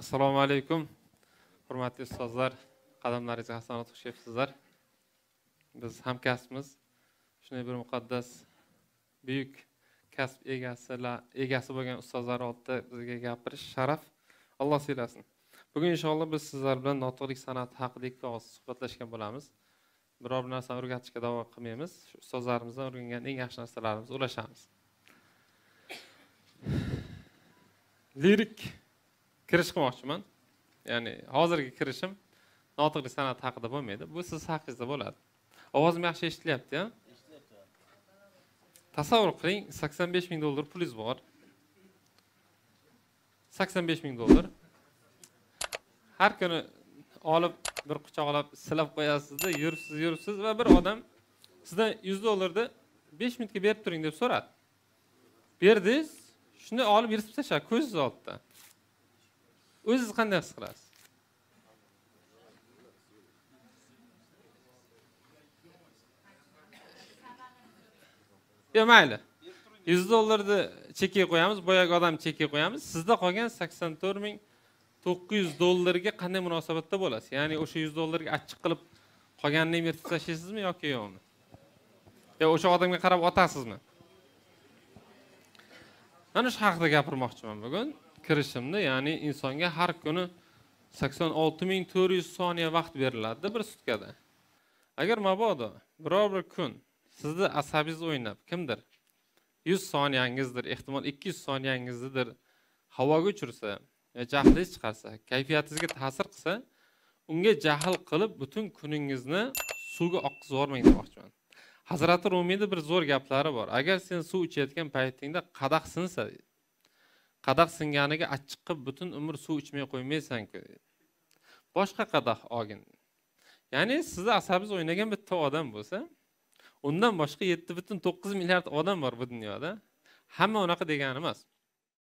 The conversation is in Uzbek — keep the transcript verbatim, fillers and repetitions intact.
Assalomu alaykum. Hurmatli ustozlar, qadamlaringizga hasanat xushayapsizlar. Biz hamkasbimiz. Shunday bir muqaddas buyuk kasb egasilar, egasi bo'lgan ustozlar oldida bizga gapirish sharaf. Alloh siylasin. Bugun inshaalloh biz sizlar bilan notiqlik san'ati haqida ikki og'iz suhbatlashgan bo'lamiz. Biror bir narsani o'rgatishga da'vo qilmaymiz. Shu ustozlarimizdan o'rgangan eng yaxshi narsalarimizni ulashamiz. Lirik kirish qilmoqchiman. Ya'ni hozirgi kirishim notiqlik san'ati haqida bo'lmaydi. Bu siz haqingizda bo'ladi. Ovozim yaxshi eshitilyapti-ya? Eshitilyapti. Tasavvur qiling, sakson besh ming dollar pulingiz bor. sakson besh ming dollar. Har kuni olib bir quchoqlab silab qo'yasiz-da, yuribsiz, yuribsiz va bir odam sizdan yuz dollarni besh minutga berib turing deb so'radi. Berdingiz, shuni olib yirtib tashladi ko'zingiz oldida. O'zingiz qanday his qilasiz? Yo, mayli. yuz dollarni chekka qo'yamiz, boyaga odam chekka qo'yamiz. Sizda qolgan sakson to'rt ming to'qqiz yuz dollarga qanday munosabatda bo'lasiz? Ya'ni o'sha yuz dollarga achchiq qilib qolganini yirtib tashlaysizmi yoki yo'qmi? Yo, o'sha odamga qarab otasizmi? Mana shu haqida gapirmoqchiman bugun. Kirishimda, ya'ni insonga har kuni sakson olti ming to'rt yuz soniya vaqt beriladi bir sutkada. Agar mabodo biror bir kun sizni asabingiz o'ynab, kimdir yuz soniyangizdir, ehtimol ikki yuz soniyangizdir havoga uchirsa, jahlingiz chiqarsa, kayfiyatingizga ta'sir qilsa, unga jahl qilib butun kuningizni suvga oqizib yubormang demoqchiman. Hazrati Rumiyda bir zo'r gaplari bor. Agar sen suv ichayotgan paytingda qadoq sinsa, qadoq singaniga achchiq qilib butun umr suv ichmay qo'ymaysan-ku. Boshqa qadoq olgin. Ya'ni sizni asabingiz o'ynagan bitta odam bo'lsa, undan boshqa yetti butun to'qqiz milliard odam bor bu dunyoda. Hamma unaqa degani emas.